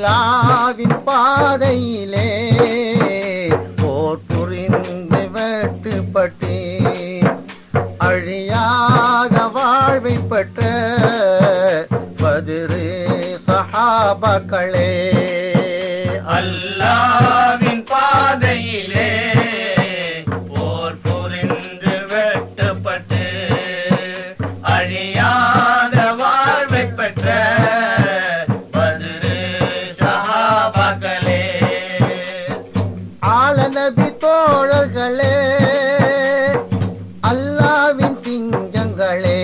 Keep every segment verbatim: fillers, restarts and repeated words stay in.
அல்லாவின் பாதையிலே போர் புரிந்து வெட்டுப்பட்டு அழியாத வாழ்வை பெற்ற பத்ரு சஹாபாக்களே. அல்லாவின் பாதையிலே போர் புரிந்து வெட்டுப்பட்டு அழியாத வாழ்வை பெற்ற பத்ரு சஹாபாக்களே. ஆல நபி தோழர்களே, அல்லாவின் சிங்கங்களே,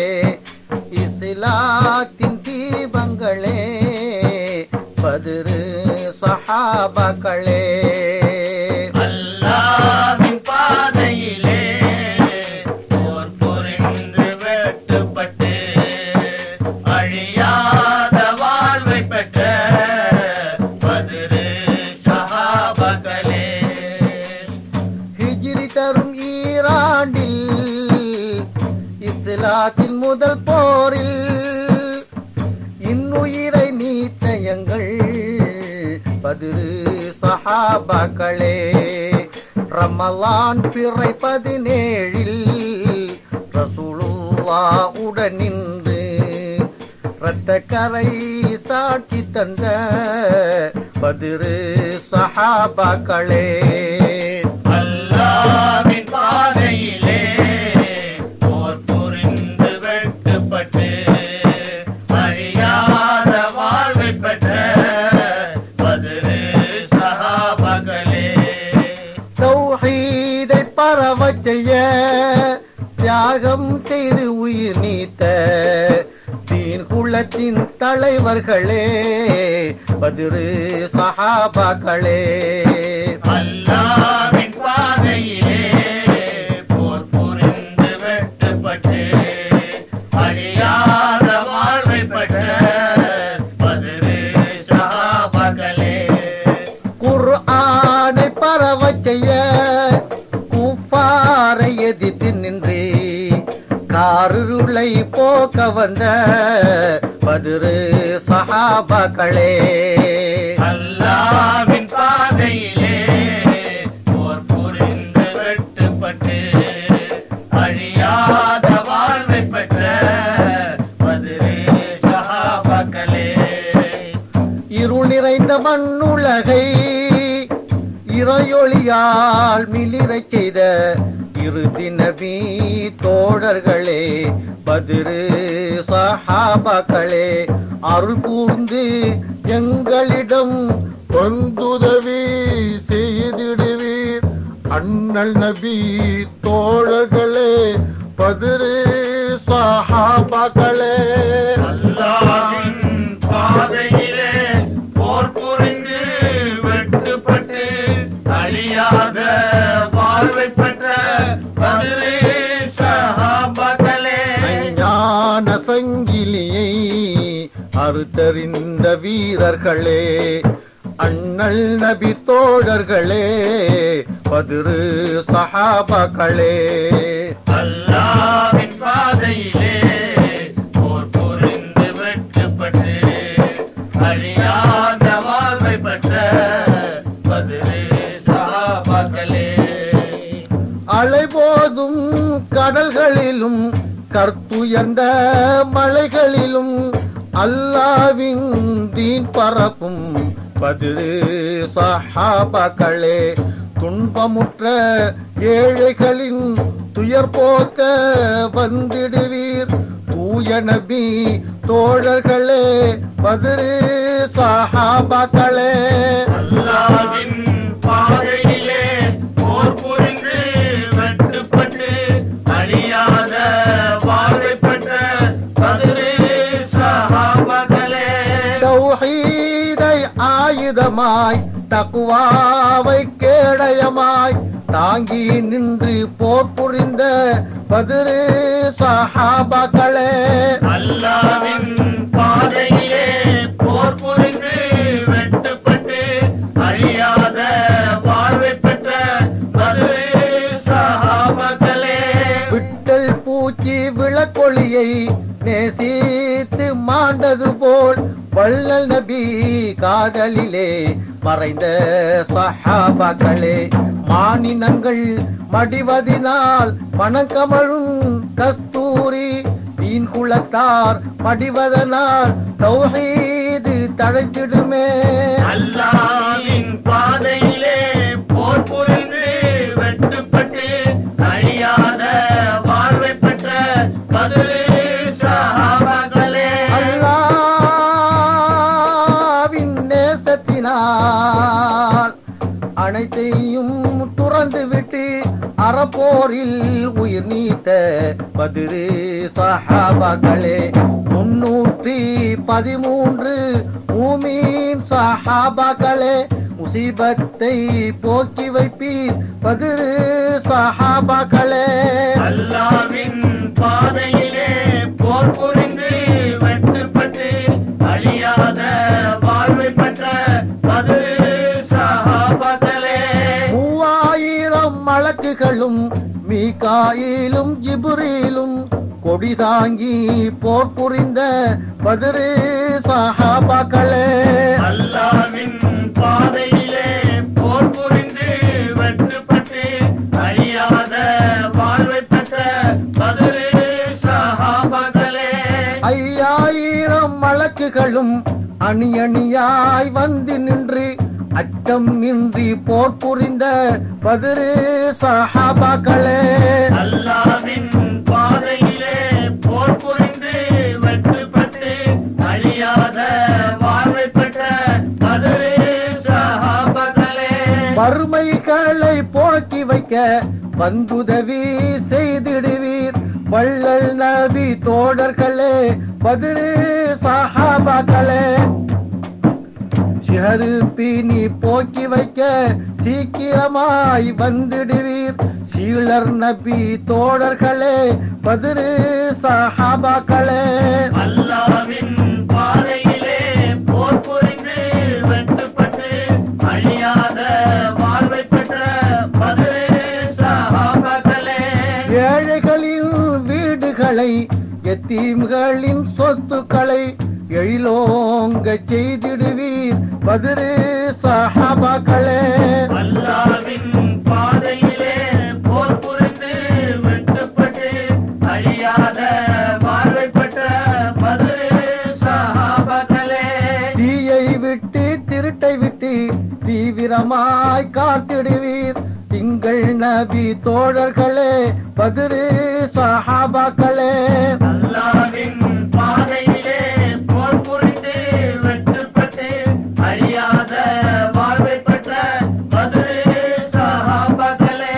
இஸ்லாத்தின் தீபங்களே, பத்ரு சஹாபாக்களே. அல்லாவின் பாதையிலே போர் புரிந்து வெட்டுப்பட்டு அழியாத வாழ்வை பெற்ற பத்ரு சஹாபாக்களே. ஹிஜ்ரி தரும் ஈராண்டில் இஸ்லாத்தின் முதல் போரில் இன்னுயிரை நீத்த எங்கள் பத்ரு சஹாபாக்களே. ரமலான் பிறை பதினேழில் ரசூலுல்லாஹ் உடன் நின்று இரத்த கரை சாட்சி தந்த பத்ரு சஹாபாக்களே. அல்லாவின் பாதையிலே போர் புரிந்து வெட்டுப்பட்டு அழியாத வாழ்வை பெற்ற பத்ரு சஹாபாக்களே. தௌஹீதை பரவச் செய்ய தியாகம் செய்து உயிர் நீத்த தீன் குலத்தின் தலைவர்களே பத்ரு சஹாபாக்களே. அல்லாவின் பாதையிலே போர் புரிந்து வெட்டுப்பட்டு அழியாத வாழ்வை பெற்ற பத்ரு சஹாபாக்களே. குர்ஆனை பரவச் செய்ய குஃபாரை எதிர்த்து நின்று காருளை போக்க வந்த பத்ரு சஹாபாக்களே. அல்லாவின் பாதையிலே போர் புரிந்து வெட்டுப்பட்டு அழியாத வாழ்வை பெற்ற பத்ரு சஹாபாக்களே. இருள் நிறைந்த மண்ணுலகை இறையொளியால் மிளிரச் செய்த இறுதி நபி தோழர்களே பத்ரு சஹாபாக்களே. அருள் கூர்ந்து எங்களிடம் வந்துதவி செய்திடுவீர் அண்ணல் நபி தோழர்களே பத்ரு சஹாபாக்களே. அல்லாவின் பாதையிலே போர் புரிந்து வெட்டுப்பட்டு அழியாத வாழ்வை பெற்ற பத்ரு சஹாபாக்களே. ஞான சங்கிலியை அறுத்தறிந்த வீரர்களே அண்ணல் நபி தோழர்களே பத்ரு சஹாபாக்களே. அல்லாவின் பாதையிலே போர் புரிந்து வெட்டுப்பட்டு அழியாத வாழ்வை பெற்ற பத்ரு சஹாபாக்களே. அலைபோதும் கடல்களிலும் கற்புயர்ந்த மலைகளிலும் அல்லாவின் தீன் பரப்பும் பத்ரு சஹாபாக்களே. துன்பமுற்ற ஏழைகளின் துயர் போக்க வந்திடுவீர் தூய நபி தோழர்களே பத்ரு சஹாபாக்களே. அல்லாவின் பாதையிலே போர் புரிந்து வெட்டுப்பட்டு அழியாத வாழ்வை பெற்ற பத்ரு சஹாபாக்களே. தௌஹீதை ஆயுதமாய் தக்வாவை கேடயமாய் தாங்கி நின்று போர் புரிந்த பத்ரு சஹாபாக்களே. அல்லாவின் பாதையிலே போர் புரிந்து வெட்டுப்பட்டு அழியாத வாழ்வை பெற்ற பத்ரு சஹாபாக்களே. விட்டல் பூச்சி விளக்கொளியை நேசித்து மாண்டது போல் வள்ளல் கண்கள் நபி காதலிலே மறைந்த சஹாபாக்களே மானினங்கள் மடிவதினால் மணக்கமழும் கஸ்தூரி தீன் குலத்தார் மடிவதனால் தௌஹீது தழைத்திடுமே அல்லாஹ்வின் பாதையிலே போர் புரிந்து வெட்டுப்பட்டு அழியாத வாழ்வை பெற்ற பதிரு சஹாபாக்களே அல்லாஹ்வின் நேசத்தினால் அனைத்தையும் துறந்து விட்டு அறப்போரில் உயிர் நீத்த பதிரு சஹாபாக்களே முன்னூற்றி பதிமூன்று மூமீன் சஹாபாக்களே முசீபத்தை போக்கி வைப்பீர் பதிரு சஹாபாக்களே அல்லாஹ்வின் பாதையிலே போர் புரிந்து வெட்டுப்பட்டு அழியாத வாழ்வை பெற்ற பதிரு சஹாபாக்களே மூவாயிரம் மலக்குகளும் மீகாயிலும் ஜிப்ரீலும் கொடி தாங்கி போர் புரிந்த பதிரு சஹாபாக்களே அல்லாஹ்வின் பாதையிலே போர் புரிந்து வெட்டுப்பட்டு அழியாத வாழ்வை பெற்ற பதிரு சஹாபாக்களே ஐயாயிரம் மலக்குகளும் அணி அணியாய் வந்து நின்று அச்சம் இன்றி போர் புரிந்த பதிரு சஹாபாக்களே அல்லாஹ்வின் பாதையிலே போர் புரிந்து வெட்டுப்பட்டு அழியாத வாழ்வை பெற்ற பதிரு சஹாபாக்களே வறுமைகளை போக்கி வைக்க வந்துதவி செய்திடுவீர் வள்ளல் நபி தோழர்களே பதிரு சஹாபாக்களே சிஹரு பீனி போக்கி வைக்க சீக்கிரமாய் வந்துடுவீர் சீலர் நபி தோழர்களே பதிரு சஹாபாக்களே அல்லாஹ்வின் பாதையிலே போர் புரிந்து வெட்டுப்பட்டு அழியாத வாழ்வை பெற்ற பதிரு சஹாபாக்களே ஏழைகளின் வீடுகளை எத்தீம்களின் சொத்துக்களை எழிலோங்க செய்திடுவீர் பதிரு சஹாபாக்களே அல்லாஹ்வின் பாதையிலே போர் புரிந்து வெட்டுப்பட்டு அழியாத வாழ்வை பெற்ற பதிரு சஹாபாக்களே தீயை விட்டு திருட்டை விட்டு தீவிரமாய் காத்திடுவீர் திங்கள் நபி தோழர்களே பதிரு சஹாபாக்களே அல்லாஹ்வின் பாதையிலே போர் புரிந்து வெட்டுப்பட்டு அழியாத வாழ்வை பெற்ற பதிரு சஹாபாக்களே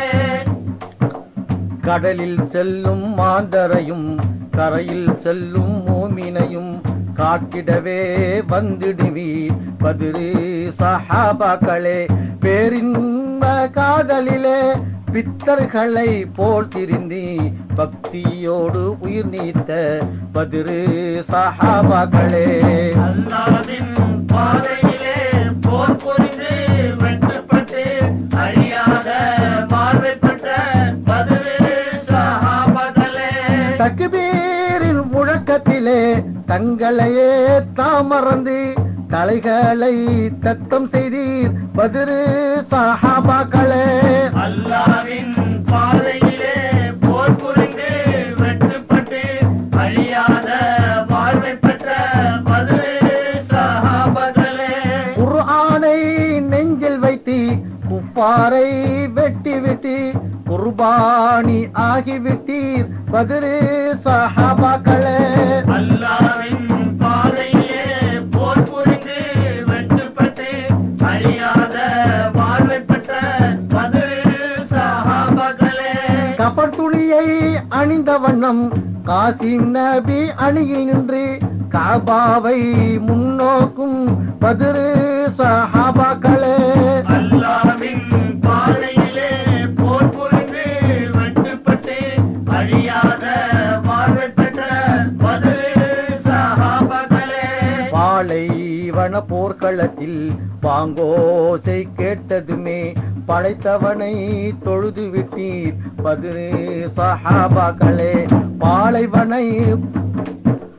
கடலில் செல்லும் மாந்தரையும் கரையில் செல்லும் மூமினையும் காட்டிடவே வந்திடுவீர் பதிரு சஹாபாக்களே பேரின்ப காதலிலே பித்தர்களை போல் திரிந்தி பக்தியோடு உயிர் நீத்த பதிரு சஹாபாக்களே அல்லாஹ்வின் பாதையிலே போர் புரிந்து வெட்டுப்பட்டு அழியாத வாழ்வை பெற்ற பதிரு சஹாபாக்களே தக்பீரின் முழக்கத்திலே தங்களையே தாமறந்து தலைகளை தத்தம் செய்தீர் பதிரு சஹாபாக்களே அல்லாஹ்வின் பாதையிலே போர் புரிந்து வெட்டுப்பட்டு அழியாத வாழ்வை பெற்ற பதிரு சஹாபாக்களே குர்ஆனை நெஞ்சில் வைத்து குஃபாரை வெட்டி விட்டு குர்பானி ஆகிவிட்டீர் பதிரு சஹாபாக்களே அல்லாஹ்வின் பாதையிலே போர் புரிந்து வெட்டுப்பட்டு அழியாத வாழ்வை பெற்ற பதிரு சஹாபாக்களே கபர் துணியை அணிந்த வண்ணம் காசிம் நபி அணியில் நின்று காபாவை முன்னோக்கும் பதிரு சஹாபாக்களே அல்லாஹ்வின் பாதையிலே போர் புரிந்து வெட்டுப்பட்டு அழியாத வாழ்வை பெற்ற பதிரு சஹாபாக்களே பாலைவன போர்க்களத்தில் பாங்கோசை கேட்டதுமே படைத்தவனை தொழுது விட்டீர் பதிரு சஹாபாக்களே பாலைவனை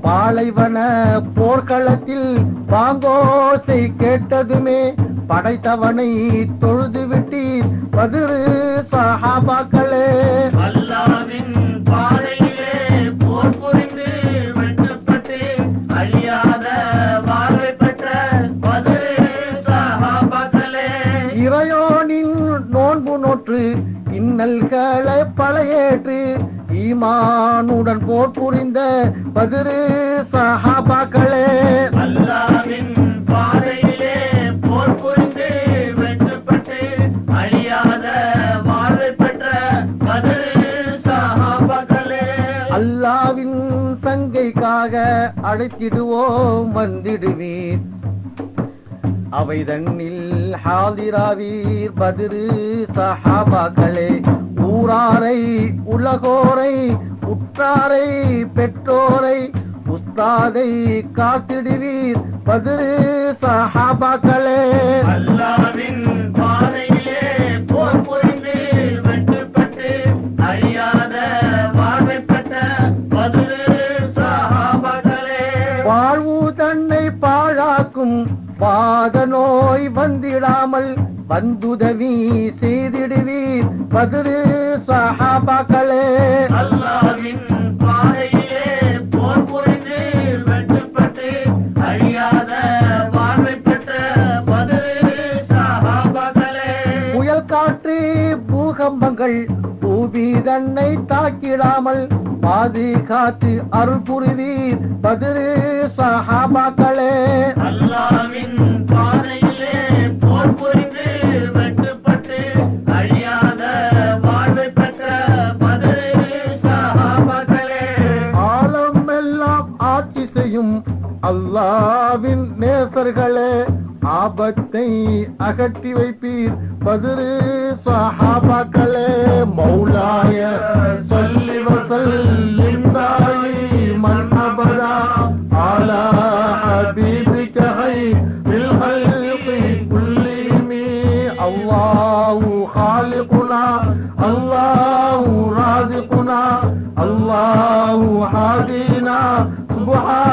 பாலைவன போர்க்களத்தில் பாங்கோசை கேட்டதுமே படைத்தவனை தொழுது விட்டீர் பதிரு சஹாபாக்களே. அல்லாஹ்வின் பாதையிலே போர் புரிந்து வெட்டுப்பட்டு அழியாத வாழ்வை பெற்ற பதிரு சஹாபாக்களே. இறையோனின் நோன்பு நோற்று இன்னல்களை பழையேற்று ஈமானுடன் போர் புரிந்த பதிரு சஹாபாக்களே. அல்லாஹ்வின் பாதையிலே போர் புரிந்து வெட்டுப்பட்டு அழியாத வாழ்வை பெற்ற பதிரு சஹாபாக்களே. அல்லாவின் சங்கைக்காக அழைத்திடுவோம் வந்திடுவீர் அவை தன்னில் ஹாதிராவீர் பதிரு சஹாபாக்களே. ஊராரை உலகோரை உற்றாரை பெற்றோரை உஸ்தாதை காத்திடுவீர் பதிரு சஹாபாக்களே. அல்லாஹ்வின் பாதையிலே போர் புரிந்து வெட்டுப்பட்டு அழியாத வாழ்வை பெற்ற பதிரு சஹாபாக்களே. வாழ்வு தன்னை பாழாக்கும் பாத நோய் வந்திடாமல் வந்துதவி செய்திடுவீர் பதிரு சஹாபாக்களே. அல்லாஹ்வின் பாதையிலே போர் புரிந்து வெட்டுப்பட்டு அழியாத வாழ்வை பெற்ற பதிரு சஹாபாக்களே. புயல் காற்று பூகம்பங்கள் பூமி தன்னை தாக்கிடாமல் பாதுகாத்து அருள் புரிவீர் பதிரு சஹாபாக்களே. அல்லாஹ்வின் பாதையிலே போர் புரிந்து வெட்டுப்பட்டு அழியாத வாழ்வை பெற்ற பதிரு சஹாபாக்களே. ஆலம் எல்லாம் ஆட்சி செய்யும் அல்லாவின் நேசர்களே ஆபத்தை அகற்றி வைப்பீர் பதிரு சஹாபாக்களே. மௌலாய ஸல்லி வஸல்லிம் தாயிமன் அபதா அலா ஹபீபிக ஹைரில் ஹல்கி குல்லிஹிம். அல்லாஹு ஹாலிகுனா அல்லாஹு ராஸிகுனா அல்லாஹு ஹாதினா சுப்ஹான